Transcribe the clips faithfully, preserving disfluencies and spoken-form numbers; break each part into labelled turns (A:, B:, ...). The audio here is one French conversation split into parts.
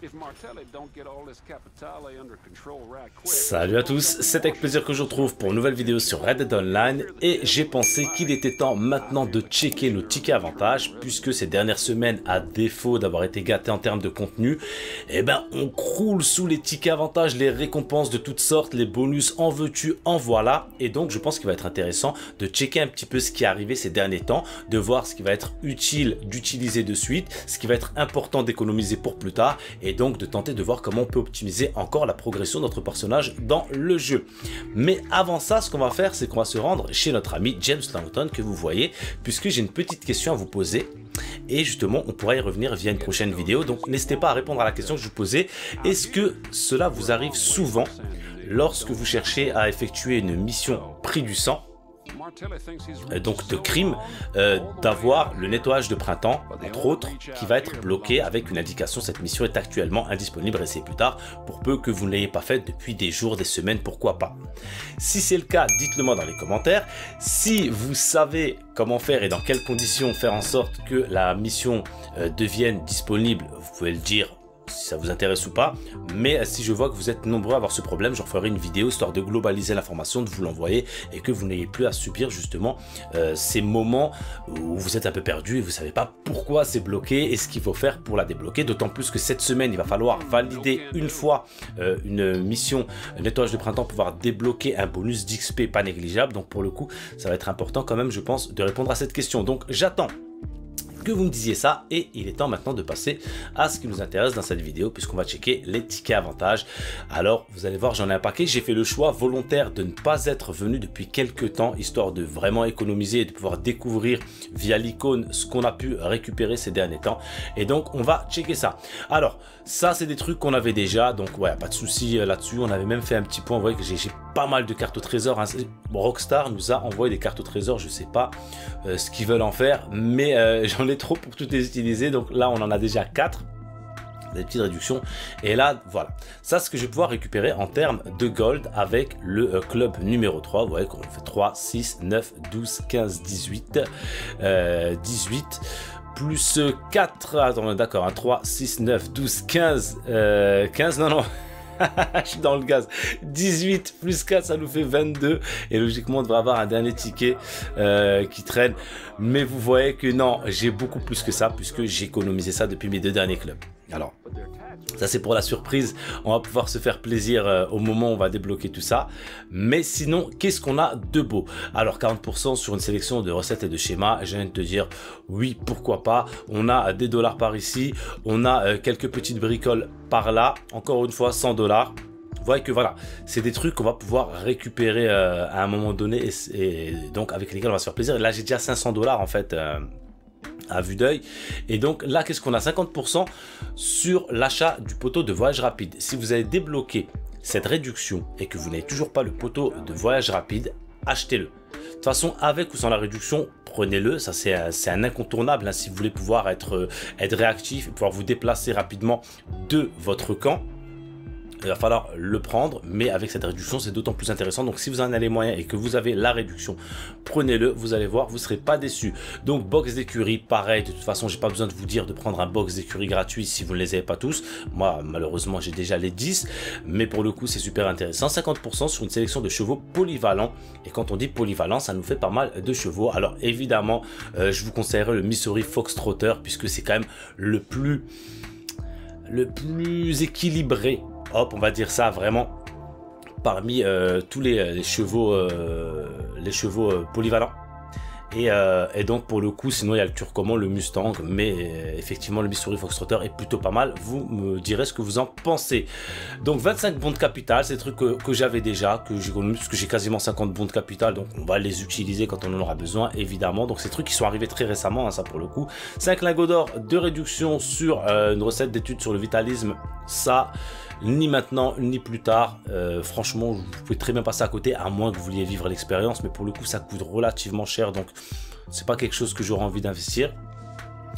A: Salut à tous, c'est avec plaisir que je vous retrouve pour une nouvelle vidéo sur Red Dead Online et j'ai pensé qu'il était temps maintenant de checker nos tickets avantages puisque ces dernières semaines, à défaut d'avoir été gâtés en termes de contenu, eh ben on croule sous les tickets avantages, les récompenses de toutes sortes, les bonus en veux-tu, en voilà, et donc je pense qu'il va être intéressant de checker un petit peu ce qui est arrivé ces derniers temps, de voir ce qui va être utile d'utiliser de suite, ce qui va être important d'économiser pour plus tard et donc de tenter de voir comment on peut optimiser encore la progression de notre personnage dans le jeu. Mais avant ça, ce qu'on va faire, c'est qu'on va se rendre chez notre ami James Langton que vous voyez, puisque j'ai une petite question à vous poser et justement on pourra y revenir via une prochaine vidéo. Donc n'hésitez pas à répondre à la question que je vous posais. Est-ce que cela vous arrive souvent lorsque vous cherchez à effectuer une mission prix du sang, donc de crime, euh, d'avoir le nettoyage de printemps, entre autres, qui va être bloqué avec une indication: cette mission est actuellement indisponible, essayez plus tard, pour peu que vous ne l'ayez pas faite depuis des jours, des semaines, pourquoi pas. Si c'est le cas, dites-le moi dans les commentaires. Si vous savez comment faire et dans quelles conditions faire en sorte que la mission euh, devienne disponible, vous pouvez le dire si ça vous intéresse ou pas, mais si je vois que vous êtes nombreux à avoir ce problème, je referai une vidéo histoire de globaliser l'information, de vous l'envoyer et que vous n'ayez plus à subir justement euh, ces moments où vous êtes un peu perdu et vous savez pas pourquoi c'est bloqué et ce qu'il faut faire pour la débloquer, d'autant plus que cette semaine il va falloir valider une fois euh, une mission nettoyage de printemps pour pouvoir débloquer un bonus d'X P pas négligeable. Donc pour le coup ça va être important quand même, je pense, de répondre à cette question. Donc j'attends que vous me disiez ça et il est temps maintenant de passer à ce qui nous intéresse dans cette vidéo puisqu'on va checker les tickets avantages. Alors vous allez voir, j'en ai un paquet. J'ai fait le choix volontaire de ne pas être venu depuis quelques temps histoire de vraiment économiser et de pouvoir découvrir via l'icône ce qu'on a pu récupérer ces derniers temps, et donc on va checker ça. Alors ça c'est des trucs qu'on avait déjà, donc ouais, pas de souci là-dessus. On avait même fait un petit point, vous voyez que j'ai pas mal de cartes au trésor, hein. Rockstar nous a envoyé des cartes au trésor, je sais pas euh, ce qu'ils veulent en faire, mais euh, j'en ai trop pour toutes les utiliser. Donc là on en a déjà quatre, des petites réductions, et là voilà, ça c'est ce que je vais pouvoir récupérer en termes de gold avec le euh, club numéro trois. Vous voyez qu'on fait trois, six, neuf, douze, quinze, dix-huit, euh, dix-huit plus quatre, attends d'accord, hein, trois, six, neuf, douze, quinze, euh, quinze, non non je suis dans le gaz, dix-huit plus quatre ça nous fait vingt-deux, et logiquement on devrait avoir un dernier ticket euh, qui traîne, mais vous voyez que non, j'ai beaucoup plus que ça puisque j'ai économisé ça depuis mes deux derniers clubs. Alors ça c'est pour la surprise, on va pouvoir se faire plaisir euh, au moment où on va débloquer tout ça. Mais sinon, qu'est-ce qu'on a de beau? Alors quarante pour cent sur une sélection de recettes et de schémas, je viens de te dire oui, pourquoi pas. On a des dollars par ici, on a euh, quelques petites bricoles par là, encore une fois cent dollars. Vous voyez que voilà, c'est des trucs qu'on va pouvoir récupérer euh, à un moment donné, et, et donc avec lesquels on va se faire plaisir. Et là j'ai déjà cinq cents dollars en fait euh, à vue d'œil, et donc là qu'est-ce qu'on a? Cinquante pour cent sur l'achat du poteau de voyage rapide. Si vous avez débloqué cette réduction et que vous n'avez toujours pas le poteau de voyage rapide, achetez-le. De toute façon, avec ou sans la réduction, prenez-le. Ça c'est un, un incontournable hein, si vous voulez pouvoir être, être réactif et pouvoir vous déplacer rapidement de votre camp. Il va falloir le prendre, mais avec cette réduction c'est d'autant plus intéressant. Donc si vous en avez les moyens et que vous avez la réduction, prenez-le, vous allez voir, vous ne serez pas déçus. Donc box d'écurie, pareil, de toute façon j'ai pas besoin de vous dire de prendre un box d'écurie gratuit si vous ne les avez pas tous. Moi malheureusement j'ai déjà les dix, mais pour le coup c'est super intéressant. Cinquante pour cent sur une sélection de chevaux polyvalents, et quand on dit polyvalent ça nous fait pas mal de chevaux. Alors évidemment euh, je vous conseillerais le Missouri Foxtrotter puisque c'est quand même le plus le plus équilibré, hop, on va dire ça vraiment, parmi euh, tous les, les chevaux, euh, les chevaux euh, polyvalents. Et, euh, et donc pour le coup, sinon il y a le Turcoman, le Mustang, mais euh, effectivement le Missouri Foxtrotter est plutôt pas mal. Vous me direz ce que vous en pensez. Donc vingt-cinq bons de capital, c'est des trucs que, que j'avais déjà, que j'ai connu, parce que j'ai quasiment cinquante bons de capital, donc on va les utiliser quand on en aura besoin évidemment. Donc c'est des trucs qui sont arrivés très récemment, hein, ça pour le coup. cinq lingots d'or de réduction sur euh, une recette d'études sur le vitalisme, ça ni maintenant ni plus tard, euh, franchement vous pouvez très bien passer à côté à moins que vous vouliez vivre l'expérience, mais pour le coup ça coûte relativement cher, donc c'est pas quelque chose que j'aurais envie d'investir.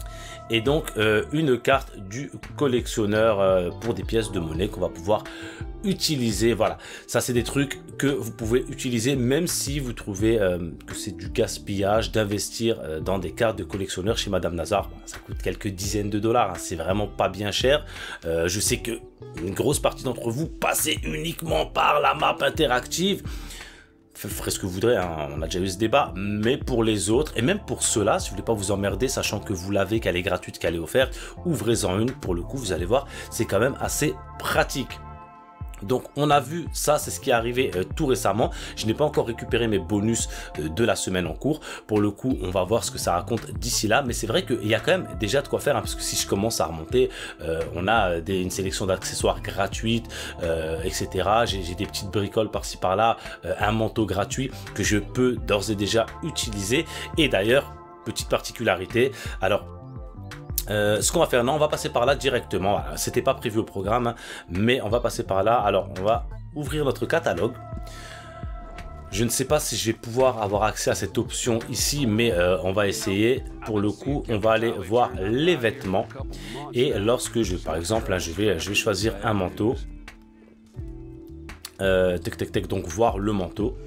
A: et donc euh, une carte du collectionneur euh, pour des pièces de monnaie qu'on va pouvoir utiliser. Voilà, ça c'est des trucs que vous pouvez utiliser même si vous trouvez euh, que c'est du gaspillage d'investir euh, dans des cartes de collectionneur chez Madame Nazar. Bon, ça coûte quelques dizaines de dollars, hein, c'est vraiment pas bien cher. Euh, je sais que une grosse partie d'entre vous passez uniquement par la map interactive. Ferez ce que vous voudrez, hein. On a déjà eu ce débat, mais pour les autres, et même pour ceux-là, si vous voulez pas vous emmerder, sachant que vous l'avez, qu'elle est gratuite, qu'elle est offerte, ouvrez-en une, pour le coup, vous allez voir, c'est quand même assez pratique. Donc on a vu ça, c'est ce qui est arrivé euh, tout récemment. Je n'ai pas encore récupéré mes bonus euh, de la semaine en cours. Pour le coup, on va voir ce que ça raconte d'ici là. Mais c'est vrai qu'il y a quand même déjà de quoi faire, hein, parce que si je commence à remonter, euh, on a des, une sélection d'accessoires gratuites, euh, et cetera. J'ai des petites bricoles par-ci par-là, euh, un manteau gratuit que je peux d'ores et déjà utiliser. Et d'ailleurs, petite particularité, alors Euh, ce qu'on va faire, non, on va passer par là directement. Voilà, c'était pas prévu au programme, mais on va passer par là. Alors, on va ouvrir notre catalogue. Je ne sais pas si je vais pouvoir avoir accès à cette option ici, mais euh, on va essayer. Pour le coup, on va aller voir les vêtements. Et lorsque je, par exemple, là, je vais, je vais choisir un manteau. Euh, tac, tac, tac, donc voir le manteau.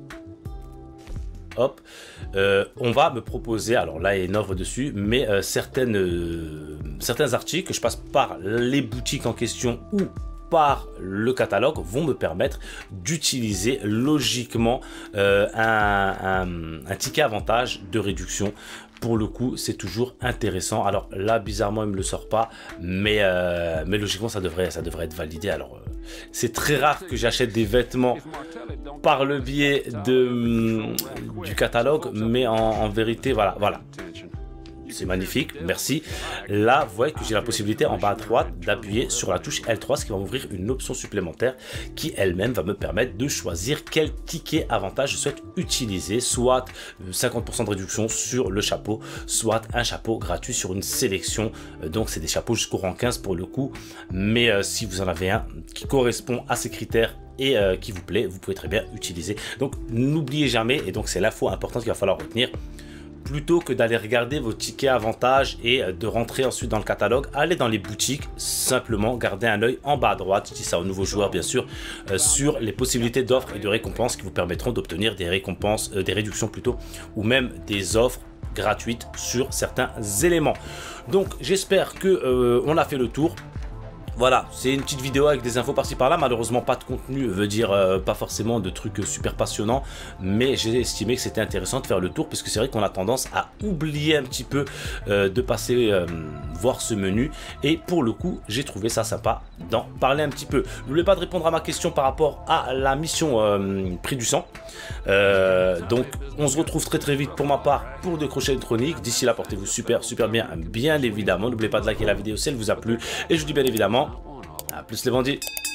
A: Hop, euh, on va me proposer, alors là il y a une offre dessus, mais euh, certaines, euh, certains articles, que je passe par les boutiques en question ou par le catalogue, vont me permettre d'utiliser logiquement euh, un, un, un ticket avantage de réduction. Pour le coup, c'est toujours intéressant. Alors là, bizarrement, il me le sort pas, mais, euh, mais logiquement, ça devrait, ça devrait être validé. Alors, euh, c'est très rare que j'achète des vêtements par le biais de, du catalogue, mais en, en vérité, voilà, voilà. C'est magnifique, merci. Là, vous voyez que j'ai la possibilité en bas à droite d'appuyer sur la touche L trois, ce qui va m'ouvrir une option supplémentaire qui elle-même va me permettre de choisir quel ticket avantage je souhaite utiliser, soit cinquante pour cent de réduction sur le chapeau, soit un chapeau gratuit sur une sélection. Donc c'est des chapeaux jusqu'au rang quinze pour le coup, mais euh, si vous en avez un qui correspond à ces critères et euh, qui vous plaît, vous pouvez très bien utiliser. Donc n'oubliez jamais, et donc c'est l'info importante qu'il va falloir retenir, plutôt que d'aller regarder vos tickets avantages et de rentrer ensuite dans le catalogue, allez dans les boutiques, simplement gardez un œil en bas à droite, je dis ça aux nouveaux joueurs bien sûr, euh, sur les possibilités d'offres et de récompenses qui vous permettront d'obtenir des récompenses, euh, des réductions plutôt, ou même des offres gratuites sur certains éléments. Donc j'espère que euh, on a fait le tour. Voilà, c'est une petite vidéo avec des infos par-ci par-là, malheureusement pas de contenu, veut dire euh, pas forcément de trucs super passionnants, mais j'ai estimé que c'était intéressant de faire le tour, parce que c'est vrai qu'on a tendance à oublier un petit peu euh, de passer euh, voir ce menu, et pour le coup, j'ai trouvé ça sympa d'en parler un petit peu. N'oubliez pas de répondre à ma question par rapport à la mission euh, prix du sang. Euh, donc, on se retrouve très très vite pour ma part pour des crochets électroniques. D'ici là, portez-vous super super bien, bien évidemment. N'oubliez pas de liker la vidéo si elle vous a plu, et je vous dis bien évidemment, à plus les bandits.